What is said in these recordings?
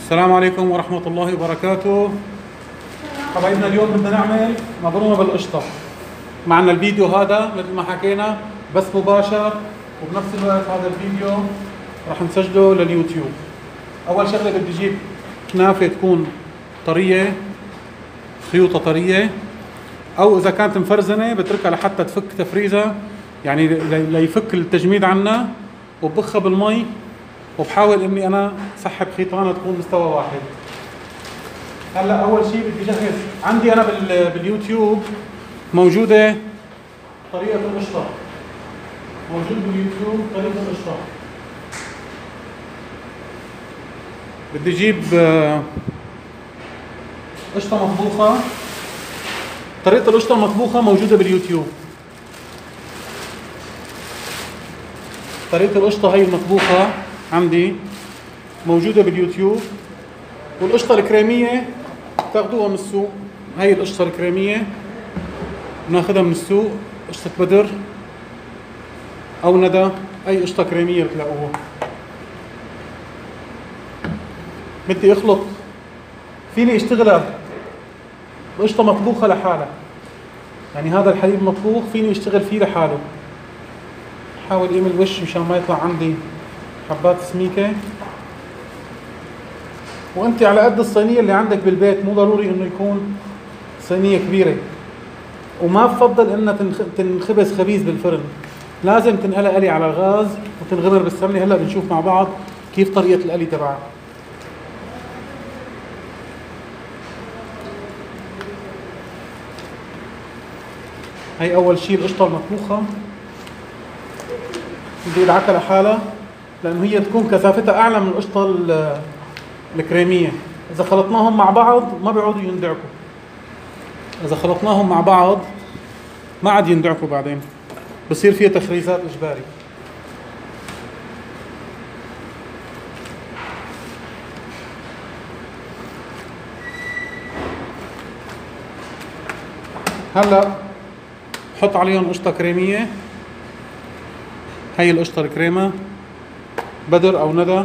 السلام عليكم ورحمة الله وبركاته. حبايبنا اليوم بدنا نعمل مبرومة بالقشطة. معنا الفيديو هذا مثل ما حكينا بس مباشر، وبنفس الوقت هذا الفيديو راح نسجله لليوتيوب. أول شغلة بدي أجيب كنافة تكون طرية، خيوطة طرية، أو إذا كانت مفرزنة بتركها لحتى تفك تفريزة، يعني ليفك التجميد عنا، وبخها بالمي، وبحاول اني انا سحب خيطانه تكون مستوى واحد. هلا اول شيء بدي جهز، عندي انا باليوتيوب موجوده طريقه القشطه، موجود باليوتيوب طريقه القشطه. بدي اجيب قشطه مطبوخه. طريقه القشطه المطبوخه موجوده باليوتيوب. طريقه القشطه هي المطبوخه عندي موجودة باليوتيوب. والقشطة الكريمية تاخذوها من السوق. هاي القشطة الكريمية بناخذها من السوق، قشطة بدر أو ندى، أي قشطة كريمية بتلاقوها. بدي أخلط، فيني أشتغلها بقشطة مطبوخة لحالها، يعني هذا الحليب مطبوخ فيني أشتغل فيه لحاله. حاول أعمل وش مشان ما يطلع عندي حبات سميكة. وانت على قد الصينية اللي عندك بالبيت، مو ضروري انه يكون صينية كبيرة. وما بفضل انها تنخبز خبيز بالفرن، لازم تنقلى قلي على الغاز وتنغمر بالسمنة. هلا بنشوف مع بعض كيف طريقة القلي تبعها. هي اول شيء القشطة المطبوخة بدي ادعكها لحالها، لانه هي تكون كثافتها اعلى من القشطة الكريمية. إذا خلطناهم مع بعض ما بيعودوا يندعكوا، إذا خلطناهم مع بعض ما عاد يندعكوا، بعدين بصير فيها تخريزات إجباري. هلا حط عليهم قشطة كريمية. هي القشطة الكريمة بدر أو ندى.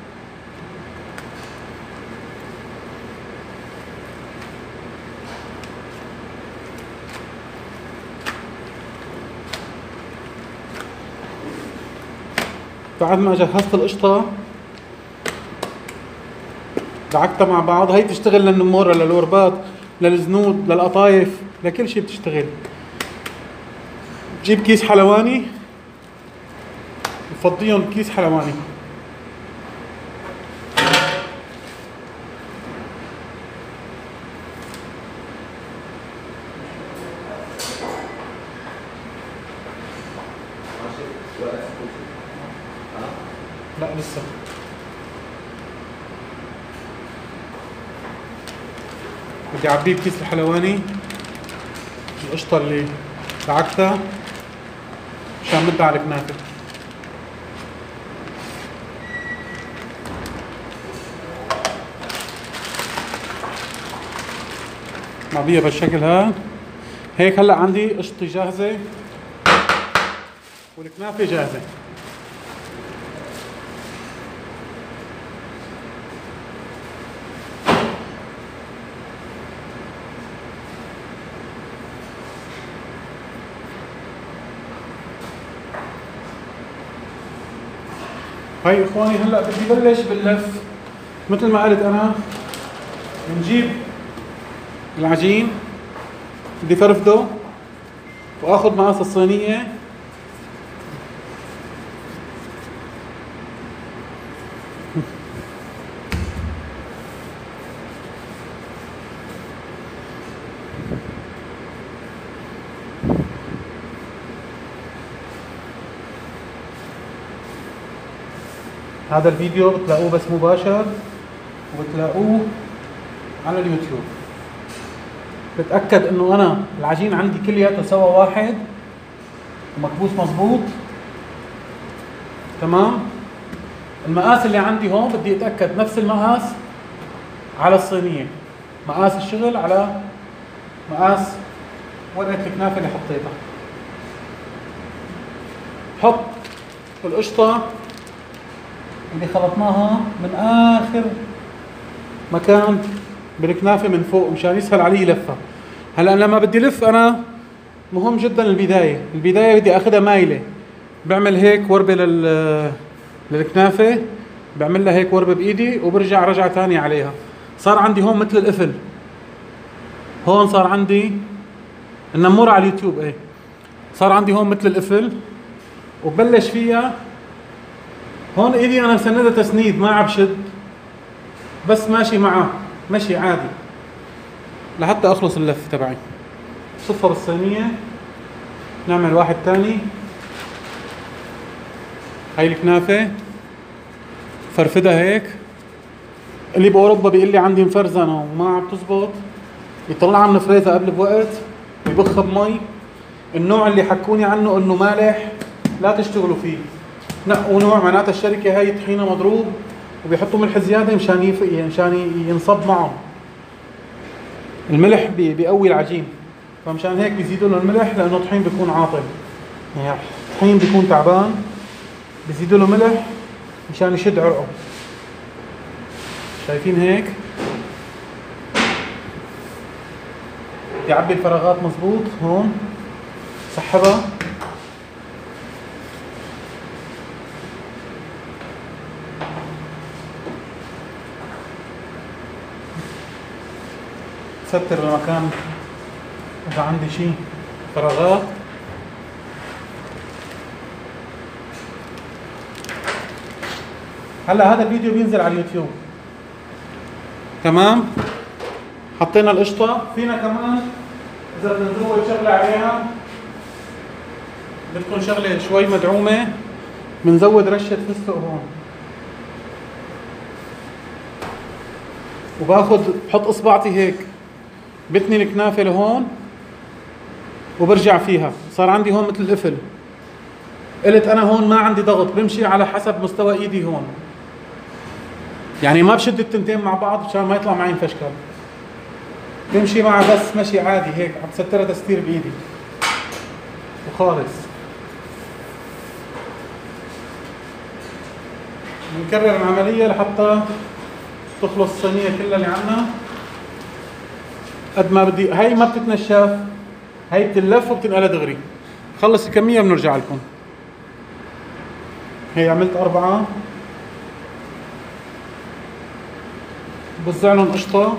بعد ما جهزت القشطة دعكتها مع بعض. هي تشتغل للنمورة، للوربات، للزنود، للقطايف، لكل شيء بتشتغل. بجيب كيس حلواني وفضيهم كيس حلواني. لا لسه. بدي اعبيه بكيس الحلواني القشطة اللي دعكتها مشان مدها على الكنافة. معبيها بالشكل هذا. هيك هلا عندي قشطتي جاهزة والكنافة جاهزة. هاي اخواني هلا بدي بلش باللف. مثل ما قلت انا، بنجيب العجين، بدي فرفده واخذ مقاس الصينية. هذا الفيديو بتلاقوه بس مباشر، وبتلاقوه على اليوتيوب. بتأكد انه انا العجين عندي كلياته سوا واحد ومكبوس مظبوط تمام. المقاس اللي عندي هون بدي اتأكد نفس المقاس على الصينية، مقاس الشغل على مقاس ورقة الكنافة اللي حطيتها. حط القشطة اللي خلطناها من آخر مكان بالكنافة من فوق مشان يسهل علي لفة. هلا لما بدي لف أنا مهم جدا البداية بدي أخذها مايلة، بعمل هيك وربة للكنافة، بعمل لها هيك وربة بإيدي وبرجع رجعة ثانية عليها. صار عندي هون مثل القفل، هون صار عندي النمورة على اليوتيوب ايه، صار عندي هون مثل القفل وبلش فيها. هون ايدي انا مسندها تسنيد ما عم بشد، بس ماشي معه مشي عادي لحتى اخلص اللف تبعي. صفها بالصينية، نعمل واحد تاني. هاي الكنافة فرفدها هيك، اللي باوروبا بيقول لي عندي مفرزنة وما عم تزبط يطلعها من الفريزر قبل بوقت ويبخها بمي. النوع اللي حكوني عنه انه مالح لا تشتغلوا فيه، نقوا نوع معناتها الشركة هاي طحينة مضروب وبيحطوا ملح زيادة مشان ينصب معهم. الملح بيقوي العجين، فمشان هيك بيزيدوا له الملح لانه الطحين بيكون عاطل، يعني الطحين بيكون تعبان بيزيدوا له ملح مشان يشد عرقه. شايفين هيك؟ بدي اعبي الفراغات مزبوط هون، سحبها ستر المكان اذا عندي شيء فراغات. هلا هذا الفيديو بينزل على اليوتيوب تمام. حطينا القشطة، فينا كمان اذا بدنا نزود شغلة عليها، بدكم شغلة شوي مدعومة، بنزود رشة فستق هون، بحط اصبعتي هيك بتني الكنافة لهون وبرجع فيها. صار عندي هون مثل القفل، قلت انا هون ما عندي ضغط، بمشي على حسب مستوى ايدي هون، يعني ما بشد التنتين مع بعض مشان ما يطلع معي مفشكل، بمشي معها بس مشي عادي هيك، عم بسترها تستير بايدي وخالص. بنكرر العملية لحتى تخلص الصينية كلها اللي عنا قد ما بدي. هاي ما بتتنشف، هاي بتلف وبتنقلها دغري. خلص الكمية بنرجع لكم. هي عملت 4، بوزع لهم قشطة،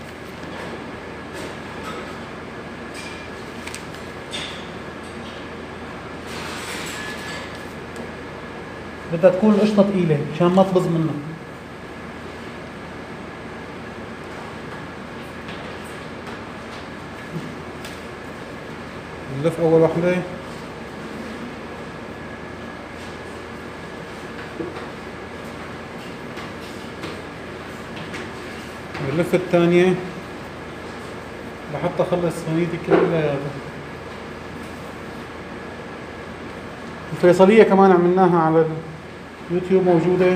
بدها تكون القشطة ثقيلة مشان ما تبظ منها. نلف أول وحدة، نلف الثانية لحتى أخلص صينيتي كلها. الفيصلية كمان عملناها على اليوتيوب موجودة،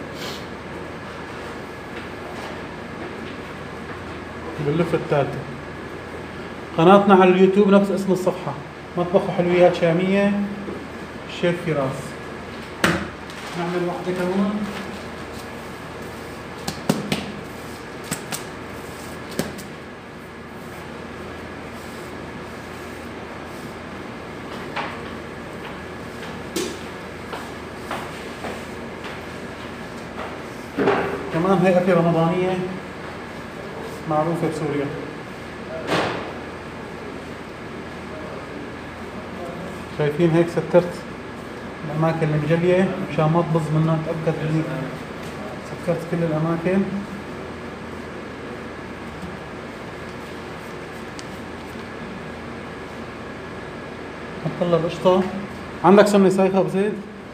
باللفة الثالثة. قناتنا على اليوتيوب نفس اسم الصفحة، مطبخ وحلويات شامية الشيف فراس. نعمل واحدة كمان. كمان هي أكلة رمضانية معروفة بسوريا. شايفين هيك سترت الأماكن المجلية مشان ما تبظ منها، تأكد إني سكرت كل الأماكن. حط لها القشطة. عندك سمنة سايخة بزيت؟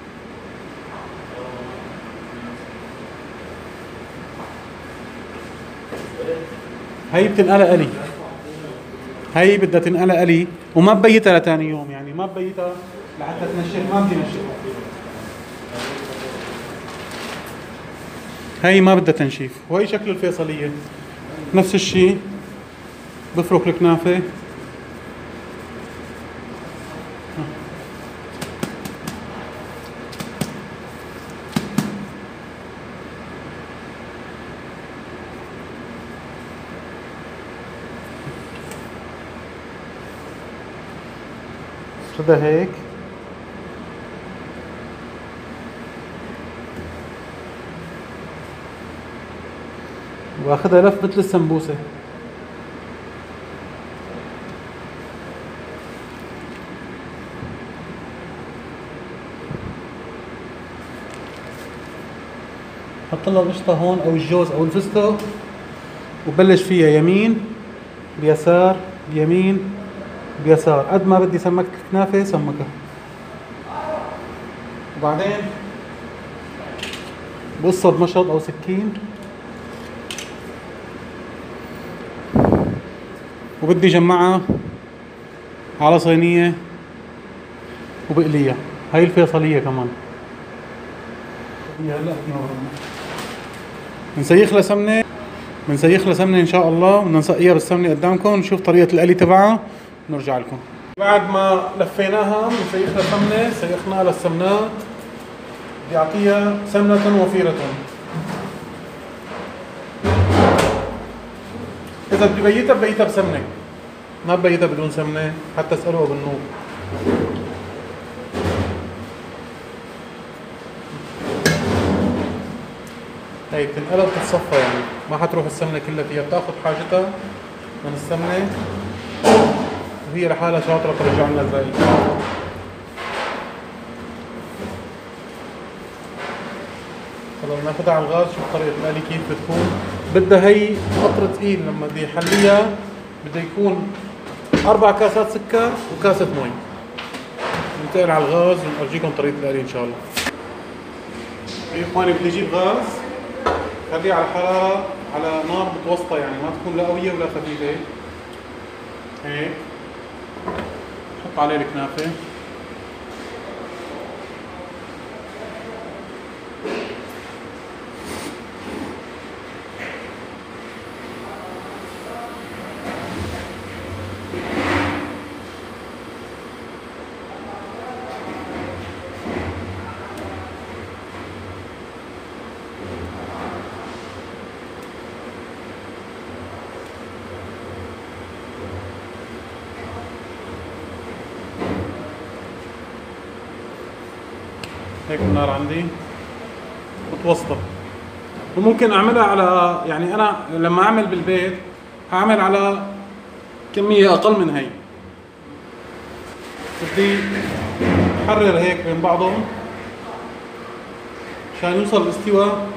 هي بتنقلها قلي، هي بدها تنقلها قلي وما ببيتها لتاني يوم، يعني ما ببيتها لحتى تنشف، ما بدي نشفها. هي ما بدها تنشيف. وهي شكل الفيصلية نفس الشيء. بفرك الكنافة، خدها هيك واخدها لف مثل السمبوسة. حط لها القشطة هون او الجوز او الفستق وبلش فيها يمين بيسار بيمين بيسار قد ما بدي سمكة الكنافة سمكها. وبعدين بقصها بمشط او سكين وبدي جمعها على صينية وبقليها. هاي الفيصلية كمان. هلا بنسيخ لها سمنة، بنسيخ لها سمنة ان شاء الله، بدنا نسقيها بالسمنة قدامكم نشوف طريقة القلي تبعها ونرجع لكم. بعد ما لفيناها بنسيخ لها سمنة، سيخناها للسمنات بدي اعطيها سمنة وفيرة. إذا بدي بيتها ببيتها بسمنة، ما ببيتها بدون سمنة حتى اسألوها بالنوب. هي بتنقلب بتتصفى يعني ما حتروح السمنة كلها فيها، بتاخذ حاجتها من السمنة وهي لحالها شاطرة ترجع لنا الباقي. خلص ناخذها على الغاز. شوف طريقة القلي كيف بتكون. بدها هي قطر ثقيل لما بدي يحليها بده يكون 4 كاسات سكر وكاسة مي. ننتقل على الغاز ونرجيكم طريقة القلي ان شاء الله. يا اخواني بدي اجيب غاز خليه على حرارة على نار متوسطة يعني ما تكون لا قوية ولا خفيفة. هيك حط عليه الكنافة هيك النار عندي متوسطة. وممكن اعملها على يعني انا لما اعمل بالبيت هعمل على كمية اقل من هي. بدي احرر هيك بين بعضهم عشان يوصل الاستواء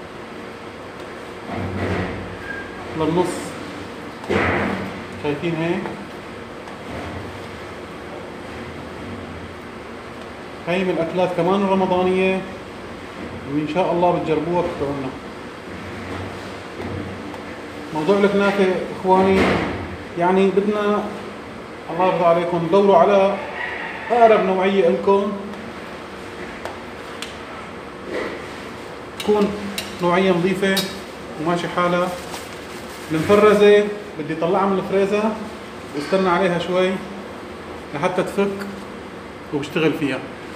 للنص. شايفين هيك؟ هاي من الأكلات كمان الرمضانية وإن شاء الله بتجربوها بتدعونا. موضوع الكنافة إخواني يعني بدنا الله يرضى عليكم دوروا على أقرب نوعية لكم تكون نوعية نظيفة وماشي حالها. المفرزة بدي طلعها من الفريزر واستنى عليها شوي لحتى تفك وبشتغل فيها.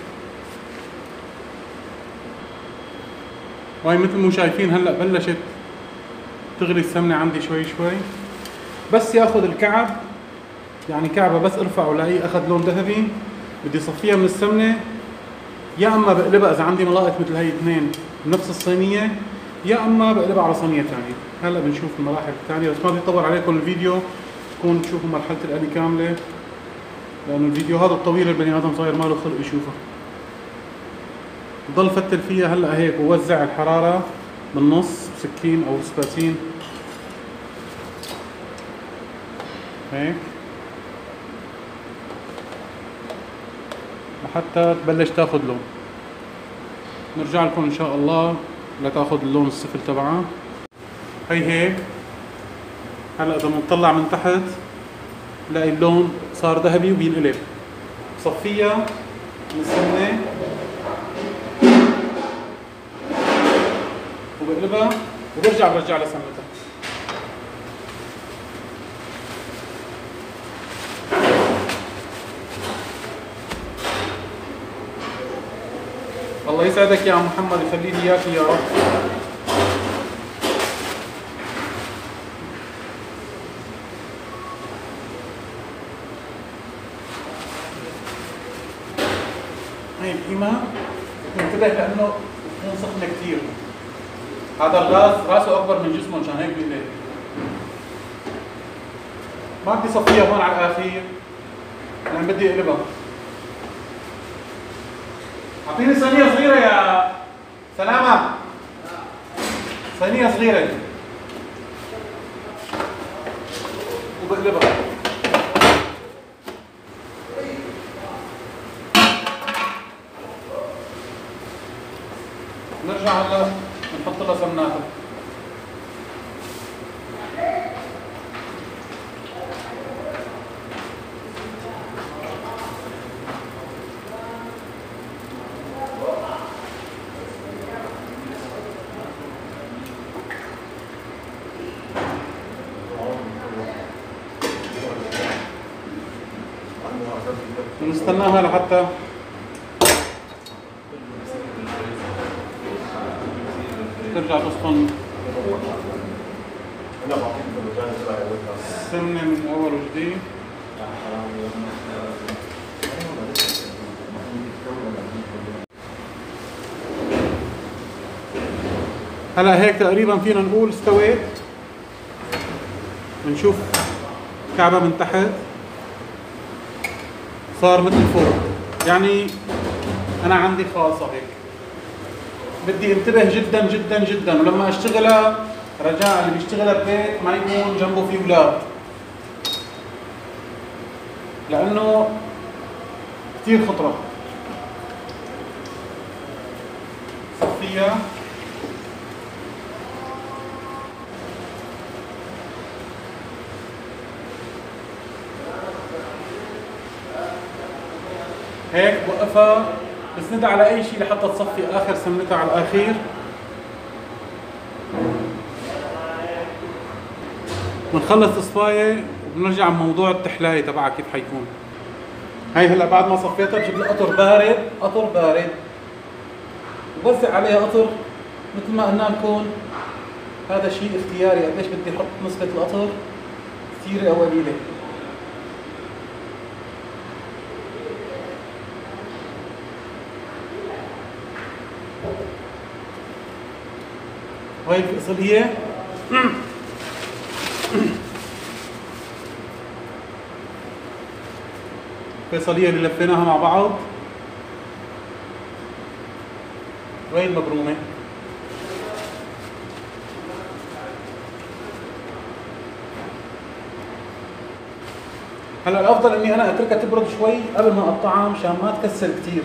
وهي مثل ما شايفين هلا بلشت تغلي السمنة عندي شوي شوي. بس ياخذ الكعب يعني كعبة بس ارفعه لاقيه اخذ لون ذهبي بدي صفيها من السمنة. يا اما بقلبها اذا عندي ملائق مثل هي اثنين بنفس الصينية يا اما بقلبها على صينية ثانية. هلا بنشوف المراحل الثانية بس ما بدي اطول عليكم الفيديو تكون تشوفوا مرحلة القلي كاملة لانه الفيديو هذا الطويل البني ادم صاير ماله خلق يشوفه. ضل فتل فيها هلا هيك ووزع الحرارة بالنص بسكين او سباتين هيك لحتى تبلش تاخذ لون. نرجع لكم ان شاء الله لتاخذ اللون السفل تبعها. هي هيك هلا اذا بنطلع من تحت بلاقي اللون صار ذهبي وبينقلب. بصفيها من السمنة وبقلبها وبرجع لها سمنتها. الله يسعدك يا محمد يخلي لي اياك يا رب. هاي القيمة انتبه لأنه بتكون سخنة كثير. هذا الغاز راسه أكبر من جسمه مشان هيك بيقلق. ما بدي صفيها هون على الأخير لأن بدي أقلبها. أعطيني صينية صغيرة يا سلامة. صينية صغيرة وبقلبها. نرجع هلا نحط لها سمناتها. ونستناها لحتى ترجع تسخن السمنة من أول وجديد. هلا هيك تقريبا فينا نقول استويت. بنشوف كعبة من تحت صار مثل فوق، يعني أنا عندي خاصة هيك. بدي انتبه جدا جدا جدا، ولما اشتغلها رجاء اللي بيشتغلها ببيت ما يكون جنبه في اولاد، لانه كثير خطرة. صفيها هيك، بوقفها بسندها على اي شيء لحتى تصفي اخر سمنتها على الاخير. بنخلص اصفايه وبنرجع على موضوع التحلايه تبعها كيف حيكون. هاي هلا بعد ما صفيتها بجيب لي قطر بارد، قطر بارد، وبوزع عليها قطر مثل ما قلنا لكم. هذا شيء اختياري، قديش بدي احط نسبة القطر، كثيرة او قليلة. وهي الفيصلية الفيصلية اللي لفيناها مع بعض. وهي المبرومة. هلا الافضل اني انا اتركها تبرد شوي قبل ما اقطعها مشان ما تكسر كثير.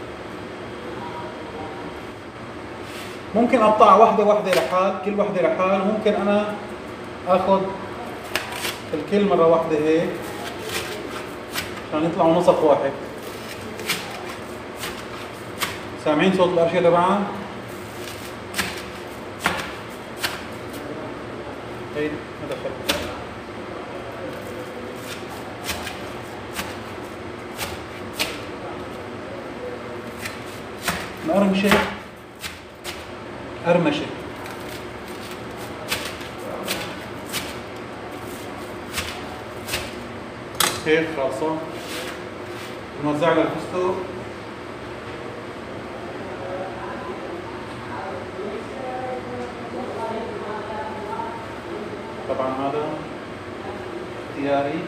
ممكن اقطع واحدة واحدة لحال، كل واحدة لحال، وممكن انا اخذ الكل مرة واحدة هيك عشان يطلعوا نسق واحد. سامعين صوت القرشة تبعها؟ هي هذا خلق. مقرمشة قرمشة. هيك خالصة. بنوزع لها الفستق. طبعا هذا اختياري.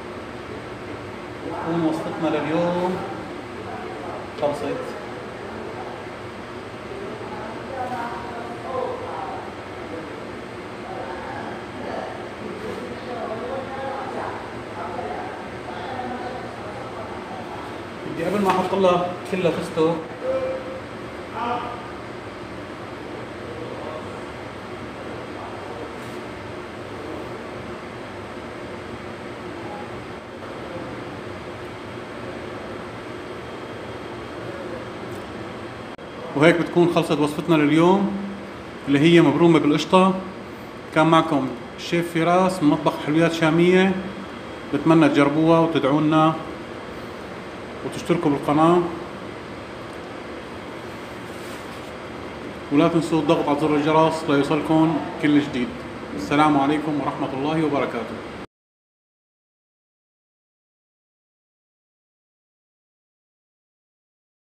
وتكون وصفتنا لليوم خلصت. قبل ما احط لها كلها فستق وهيك بتكون خلصت وصفتنا لليوم اللي هي مبرومة بالقشطة. كان معكم الشيف فراس من مطبخ حلويات شامية. بتمنى تجربوها وتدعونا وتشتركوا بالقناة، ولا تنسوا الضغط على زر الجرس ليوصلكم كل جديد. السلام عليكم ورحمة الله وبركاته.